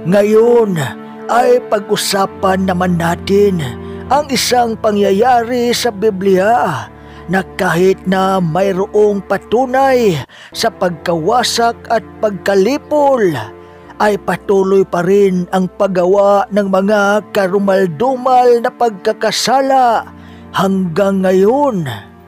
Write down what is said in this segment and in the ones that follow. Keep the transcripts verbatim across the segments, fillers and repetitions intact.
Ngayon ay pag-usapan naman natin ang isang pangyayari sa Biblia na kahit na mayroong patunay sa pagkawasak at pagkalipol, ay patuloy pa rin ang paggawa ng mga karumal-dumal na pagkakasala hanggang ngayon.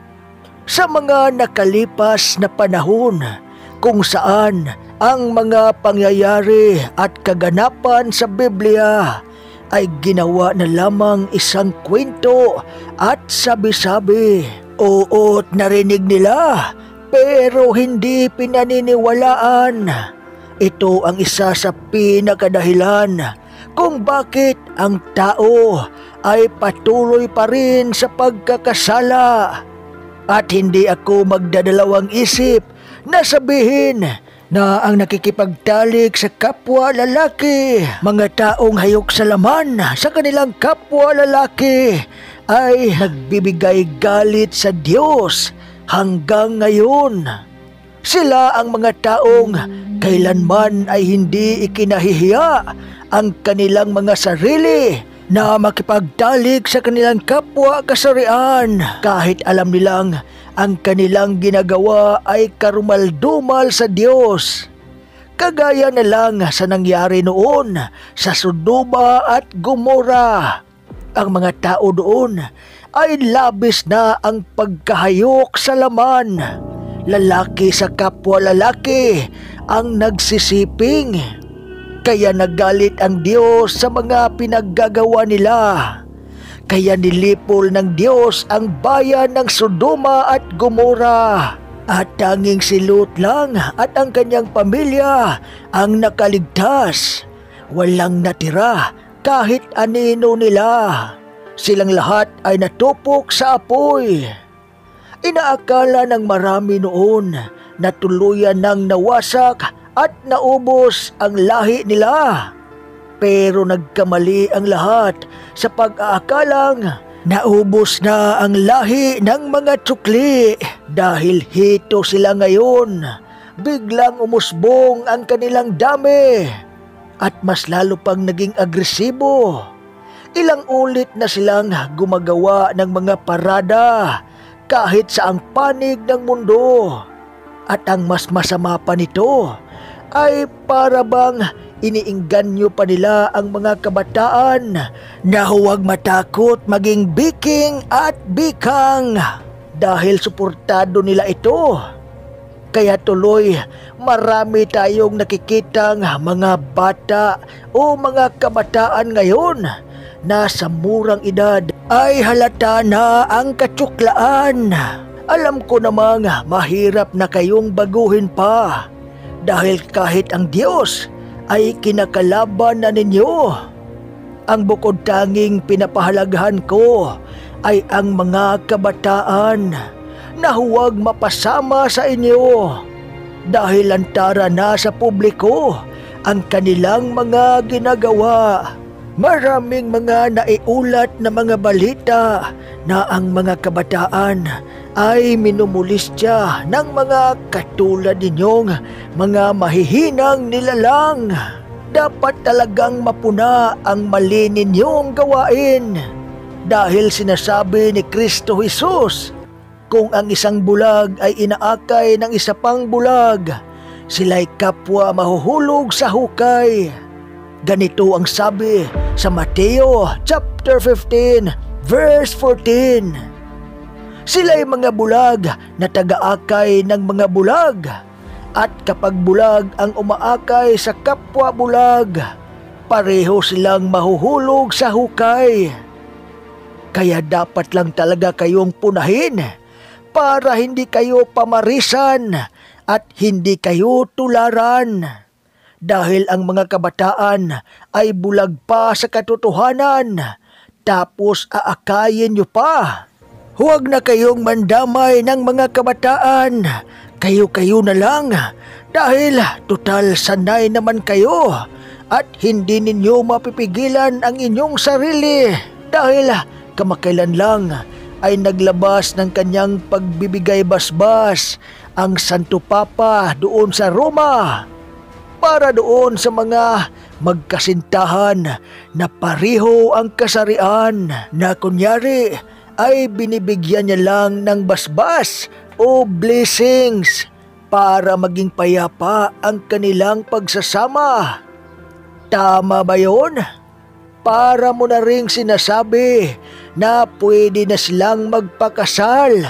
Sa mga nakalipas na panahon kung saan ang mga pangyayari at kaganapan sa Biblia ay ginawa na lamang isang kwento at sabi-sabi. Oo't narinig nila pero hindi pinaniniwalaan. Ito ang isa sa pinakadahilan kung bakit ang tao ay patuloy pa rin sa pagkakasala. At hindi ako magdadalawang isip na sabihin na ang nakikipagtalik sa kapwa lalaki, mga taong hayok sa laman sa kanilang kapwa lalaki, ay nagbibigay galit sa Diyos hanggang ngayon. Sila ang mga taong kailanman ay hindi ikinahihiya ang kanilang mga sarili na makipagtalik sa kanilang kapwa kasarian kahit alam nilang ang kanilang ginagawa ay karumal-dumal sa Diyos. Kagaya na lang sa nangyari noon sa Sodoma at Gomora. Ang mga tao doon ay labis na ang pagkahayok sa laman. Lalaki sa kapwa lalaki ang nagsisiping. Kaya nagalit ang Diyos sa mga pinaggagawa nila. Kaya nilipol ng Diyos ang bayan ng Sodoma at Gomora. At tanging si Lot lang at ang kanyang pamilya ang nakaligtas. Walang natira kahit anino nila. Silang lahat ay natupok sa apoy. Inaakala ng marami noon na tuluyan ng nawasak at naubos ang lahi nila. Pero nagkamali ang lahat sa pag-aakalang naubos na ang lahi ng mga tsukli. Dahil hito sila ngayon, biglang umusbong ang kanilang dami at mas lalo pang naging agresibo. Ilang ulit na silang gumagawa ng mga parada kahit sa ang panig ng mundo. At ang mas masama pa nito ay para bang iniingganyo pa nila ang mga kabataan na huwag matakot maging biking at bikang dahil suportado nila ito. Kaya tuloy marami tayong nakikitang mga bata o mga kabataan ngayon na sa murang edad ay halata na ang katsuklaan. Alam ko namang mahirap na kayong baguhin pa dahil kahit ang Diyos ay kinakalaban na ninyo. Ang bukod tanging pinapahalagahan ko ay ang mga kabataan na huwag mapasama sa inyo dahil lantara na sa publiko ang kanilang mga ginagawa. Maraming mga naiulat na mga balita na ang mga kabataan ay minumulistya ng mga katulad ninyong mga mahihinang nilalang. Dapat talagang mapuna ang mali ninyong gawain dahil sinasabi ni Kristo Jesus, kung ang isang bulag ay inaakay ng isa pang bulag, sila'y kapwa mahuhulog sa hukay. Ganito ang sabi sa Mateo chapter fifteen verse fourteen. Sila'y mga bulag na taga-akay ng mga bulag, at kapag bulag ang umaakay sa kapwa bulag, pareho silang mahuhulog sa hukay. Kaya dapat lang talaga kayong punahin para hindi kayo pamarisan at hindi kayo tularan. Dahil ang mga kabataan ay bulag pa sa katotohanan, tapos aakayin nyo pa. Huwag na kayong mandamay ng mga kabataan, kayo-kayo na lang, dahil total sanay naman kayo at hindi ninyo mapipigilan ang inyong sarili dahil kamakailan lang ay naglabas ng kanyang pagbibigay basbas ang Santo Papa doon sa Roma para doon sa mga magkasintahan na pareho ang kasarian na kunyari ay binibigyan niya lang ng basbas o blessings para maging payapa ang kanilang pagsasama. Tama ba yun? Para mo na ring sinasabi na pwede na silang magpakasal.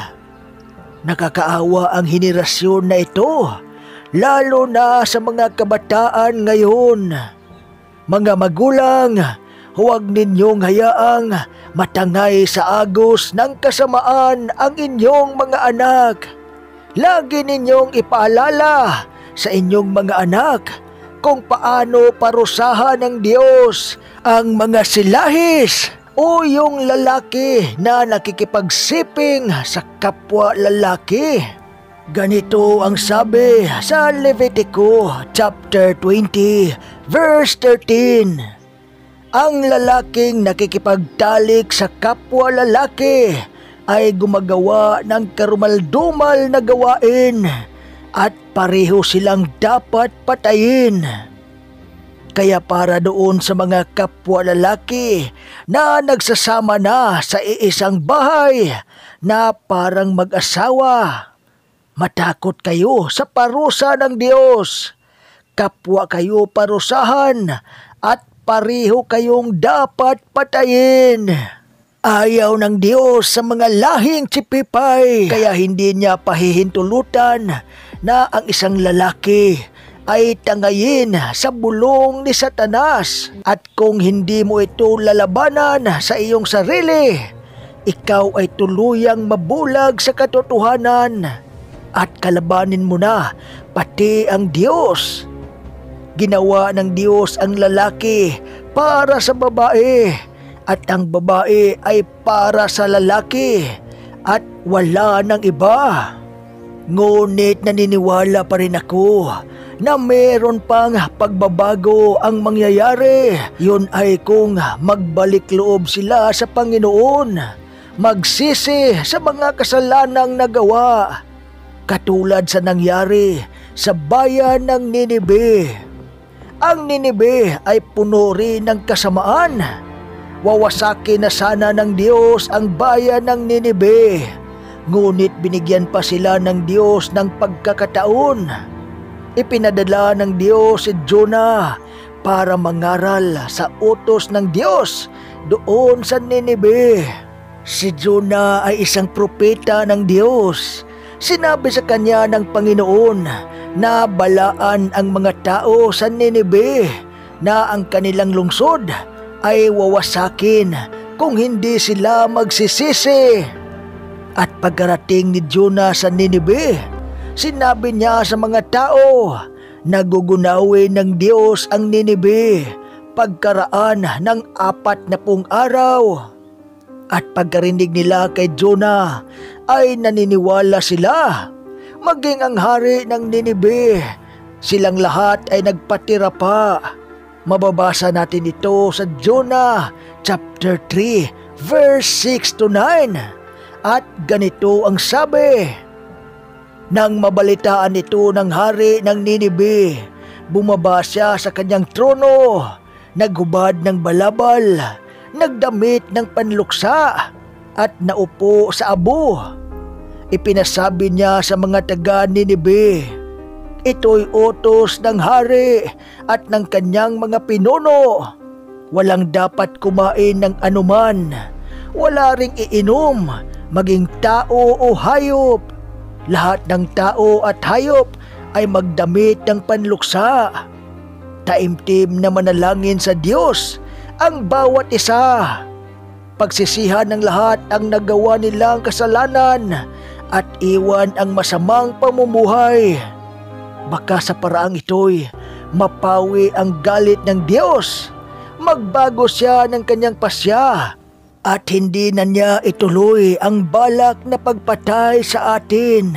Nakakaawa ang henerasyon na ito, lalo na sa mga kabataan ngayon. Mga magulang, huwag ninyong hayaang matangay sa agos ng kasamaan ang inyong mga anak. Lagi ninyong ipaalala sa inyong mga anak kung paano parusahan ng Diyos ang mga silahis o yung lalaki na nakikipagsiping sa kapwa lalaki. Ganito ang sabi sa Levitico chapter twenty verse thirteen. Ang lalaking nakikipagtalik sa kapwa lalaki ay gumagawa ng karumaldumal na gawain at pareho silang dapat patayin. Kaya para doon sa mga kapwa lalaki na nagsasama na sa iisang bahay na parang mag-asawa, matakot kayo sa parusa ng Diyos. Kapwa kayo parusahan at pareho kayong dapat patayin. Ayaw ng Diyos sa mga lahing tsipipay, kaya hindi niya pahihintulutan na ang isang lalaki ay tangayin sa bulong ni Satanas. At kung hindi mo ito lalabanan sa iyong sarili, ikaw ay tuluyang mabulag sa katotohanan at kalabanin mo na pati ang Diyos. Ginawa ng Diyos ang lalaki para sa babae at ang babae ay para sa lalaki at wala ng iba. Ngunit naniniwala pa rin ako na meron pang pagbabago ang mangyayari. Yun ay kung magbalik loob sila sa Panginoon, magsisi sa mga kasalanang nagawa, katulad sa nangyari sa bayan ng Ninibe. Ang Ninibe ay puno rin ng kasamaan. Wawasakin na sana ng Diyos ang bayan ng Ninibe, ngunit binigyan pa sila ng Diyos ng pagkakataon. Ipinadala ng Diyos si Jonah para mangaral sa utos ng Diyos doon sa Ninibe. Si Jonah ay isang propeta ng Diyos. Sinabi sa kanya ng Panginoon na balaan ang mga tao sa Ninibe na ang kanilang lungsod ay wawasakin kung hindi sila magsisisi. At pagkarating ni Jonah sa Ninibe, sinabi niya sa mga tao na gugunawin ng Diyos ang Ninibe pagkaraan ng apat na pung araw. At pagkarinig nila kay Jonah ay naniniwala sila. Maging ang hari ng Ninibe, silang lahat ay nagpatira pa. Mababasa natin ito sa Jonah chapter three verse six to nine. At ganito ang sabi: Nang mabalitaan ito ng hari ng Ninibe, bumaba siya sa kanyang trono, naghubad ng balabal, nagdamit ng panluksa, at naupo sa abo. Ipinasabi niya sa mga taga Ninibe, ito'y utos ng hari at ng kanyang mga pinuno. Walang dapat kumain ng anuman, wala ring iinom, maging tao o hayop. Lahat ng tao at hayop ay magdamit ng panluksa. Taimtim na manalangin sa Diyos ang bawat isa. Pagsisihan ng lahat ang nagawa nilang kasalanan at iwan ang masamang pamumuhay. Baka sa paraang ito'y mapawi ang galit ng Diyos. Magbago siya ng kanyang pasya at hindi na niya ituloy ang balak na pagpatay sa atin.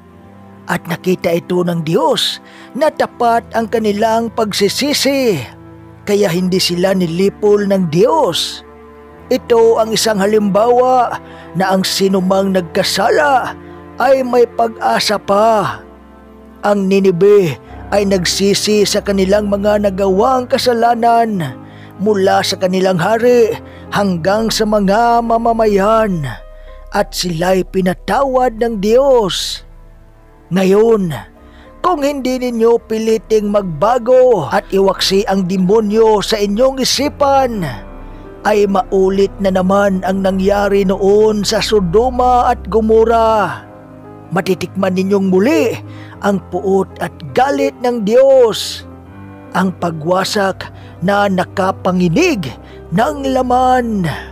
At nakita ito ng Diyos na tapat ang kanilang pagsisisi, kaya hindi sila nilipol ng Diyos. Ito ang isang halimbawa na ang sinumang nagkasala ay may pag-asa pa. Ang Ninibe ay nagsisi sa kanilang mga nagawang kasalanan mula sa kanilang hari hanggang sa mga mamamayan at sila'y pinatawad ng Diyos. Ngayon, kung hindi ninyo piliting magbago at iwaksi ang demonyo sa inyong isipan, ay maulit na naman ang nangyari noon sa Sodoma at Gomora. Matitikman ninyong muli ang puot at galit ng Diyos, ang pagwasak na nakapanginig ng laman.